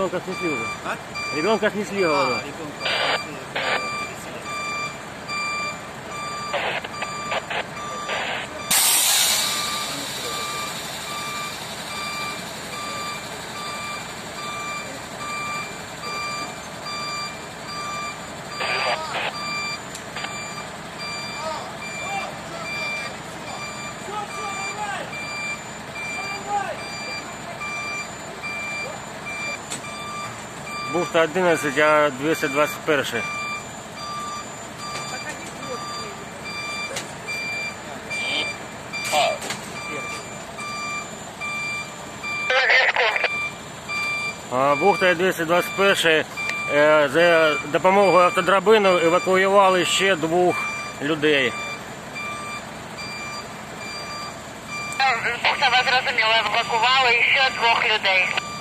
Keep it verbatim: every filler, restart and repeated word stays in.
ребенка снесли уже. А? Ребенка снесли, говорю. А, ребенка снесли, переселили. Бухта одинадцять, а двісті двадцять один. А бухта двісті двадцять один е, за допомогою автодрабину евакуювали ще двох людей. Бухта, ви зрозуміли, евакували ще двох людей.